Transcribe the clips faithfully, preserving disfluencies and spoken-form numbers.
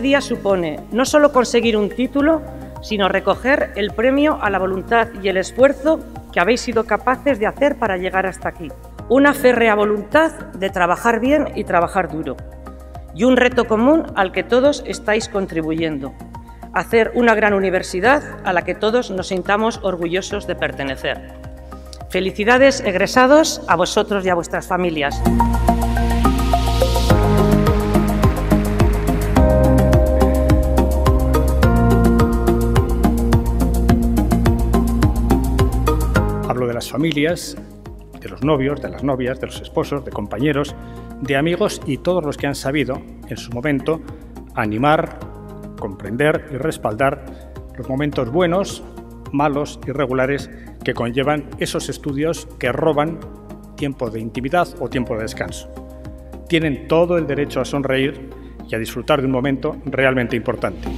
día supone no solo conseguir un título, sino recoger el premio a la voluntad y el esfuerzo que habéis sido capaces de hacer para llegar hasta aquí. Una férrea voluntad de trabajar bien y trabajar duro. Y un reto común al que todos estáis contribuyendo. Hacer una gran universidad a la que todos nos sintamos orgullosos de pertenecer. Felicidades, egresados, a vosotros y a vuestras familias. Hablo de las familias, de los novios, de las novias, de los esposos, de compañeros, de amigos y todos los que han sabido, en su momento, animar, comprender y respaldar los momentos buenos, malos y regulares que conllevan esos estudios que roban tiempo de intimidad o tiempo de descanso. Tienen todo el derecho a sonreír y a disfrutar de un momento realmente importante.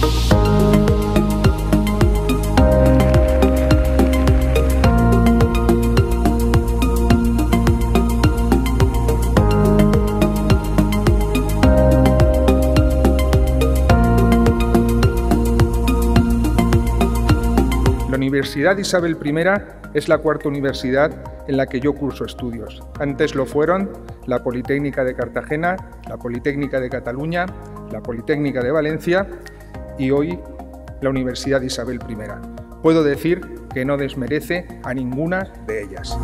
La Universidad Isabel primera es la cuarta universidad en la que yo curso estudios. Antes lo fueron la Politécnica de Cartagena, la Politécnica de Cataluña, la Politécnica de Valencia y hoy la Universidad Isabel primera. Puedo decir que no desmerece a ninguna de ellas.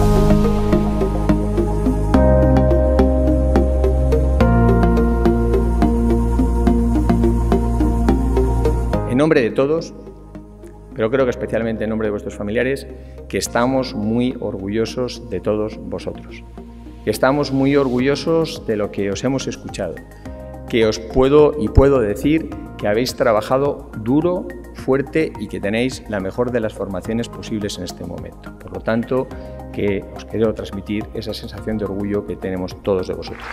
En nombre de todos, pero creo que especialmente en nombre de vuestros familiares, que estamos muy orgullosos de todos vosotros, que estamos muy orgullosos de lo que os hemos escuchado, que os puedo y puedo decir que habéis trabajado duro, fuerte y que tenéis la mejor de las formaciones posibles en este momento. Por lo tanto, que os quiero transmitir esa sensación de orgullo que tenemos todos de vosotros.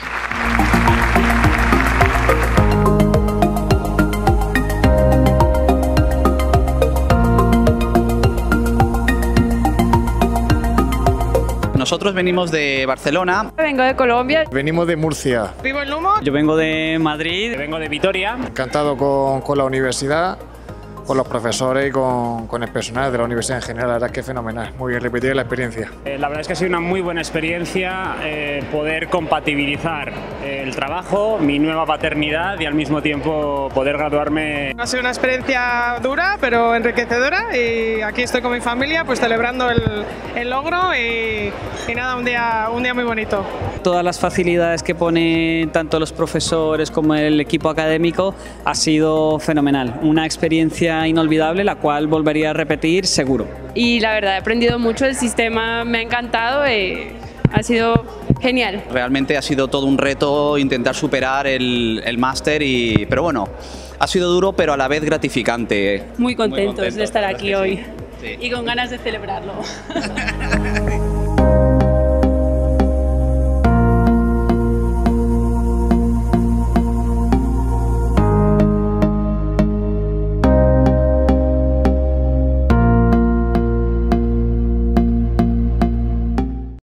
Nosotros venimos de Barcelona. Vengo de Colombia. Venimos de Murcia. Vivo en Lumo. Yo vengo de Madrid. Vengo de Vitoria. Encantado con, con la universidad, con los profesores y con, con el personal de la universidad en general. La verdad es que es fenomenal. Muy bien, repetir la experiencia. Eh, la verdad es que ha sido una muy buena experiencia eh, poder compatibilizar el trabajo, mi nueva paternidad y al mismo tiempo poder graduarme. Ha sido una experiencia dura pero enriquecedora y aquí estoy con mi familia pues celebrando el, el logro y, y nada, un día, un día muy bonito. Todas las facilidades que ponen tanto los profesores como el equipo académico ha sido fenomenal. Una experiencia inolvidable, la cual volvería a repetir seguro. Y la verdad he aprendido mucho, el sistema me ha encantado y ha sido genial. Realmente ha sido todo un reto intentar superar el, el máster, y, pero bueno, ha sido duro pero a la vez gratificante. Muy contentos, Muy contentos de estar aquí hoy sí. y con ganas de celebrarlo.